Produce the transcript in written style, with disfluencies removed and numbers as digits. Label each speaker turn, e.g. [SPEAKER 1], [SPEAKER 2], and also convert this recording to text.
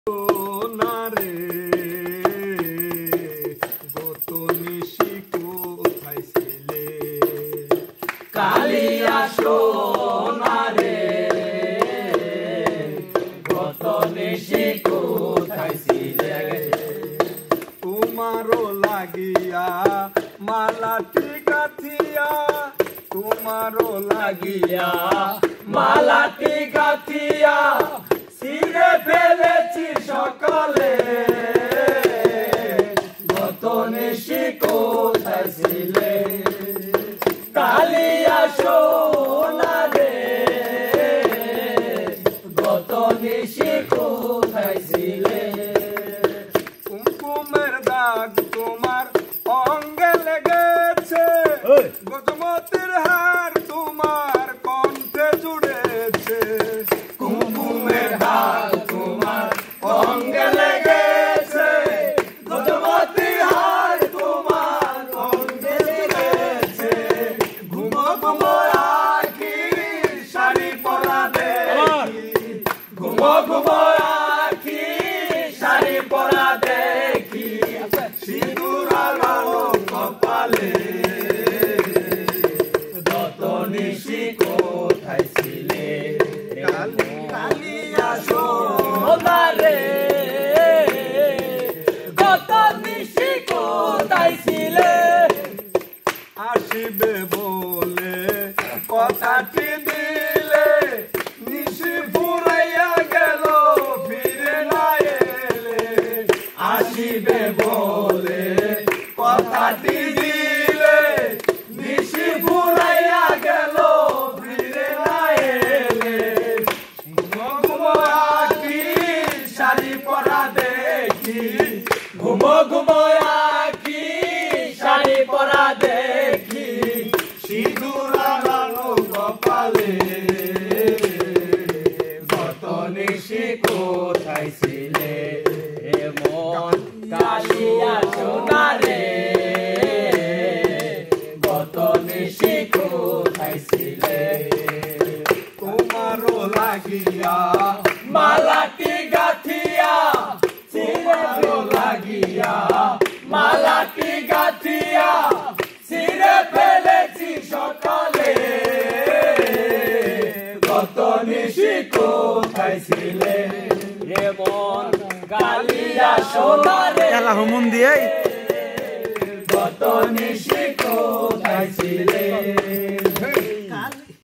[SPEAKER 1] না রে গত নিশি কোথায় ছিলে
[SPEAKER 2] কালিয়া সোনা রে গত নিশি কোথায় ছিলে
[SPEAKER 1] তোমারও লাগিয়া মালাটি গাথিয়া তোমারও
[SPEAKER 2] লাগিয়া মালাটি গাথিয়া ছিঁড়ে ফেলেছি সকালে গত নিশি কোথায় ছিলে কালিয়া সোনা রে গত নিশি কোথায় ছিলে
[SPEAKER 1] কুমকুমের দাগ তোমার অঙ্গে লেগেছে গজমতির হার তোমার কণ্ঠে জুড়েছে
[SPEAKER 2] কুমকুমের দাগ তোমার অঙ্গে লেগেছে গজমতির হার তোমার কণ্ঠে জুড়েছে ঘুমো ঘুমো আখি শাড়ি পরা দেখি ঘুমো ঘুমো আখি শাড়ি পরা দেখি
[SPEAKER 1] সিঁদুর আলো কপালে
[SPEAKER 2] গত নিশি কোথায় ছিলে
[SPEAKER 1] কালিয়া
[SPEAKER 2] সোনা রে গত নিশি কোথায় ছিলে
[SPEAKER 1] আসিবে বলে কথাটি দিলে নিশি ফুরাইয়া গেল ফিরে না এলে
[SPEAKER 2] আসিবে বলে কথাটি দিলে নিশি ফুরাইয়া গেল ফিরে না এলে ঘুমো আখি শাড়ি পরা দেখি ঘুমো ঘুমো আখি শাড়ি পরা দেখি
[SPEAKER 1] সিঁদুর আলো কপালে
[SPEAKER 2] গত নিশি কোথায় ছিলে মন কালিয়া সোনা রে গত নিশি কোথায় ছিলে
[SPEAKER 1] তোমারও লাগিয়া
[SPEAKER 2] মালাটি গাথিয়া ছিঁড়ে লাগিয়া মালাটি গাথিয়া ছিঁড়ে ফেলেছি সকালে গত নিশি কোথায় ছিলে রে মন কালিয়া সোনা রে
[SPEAKER 3] এলা হুমুন দিয়ে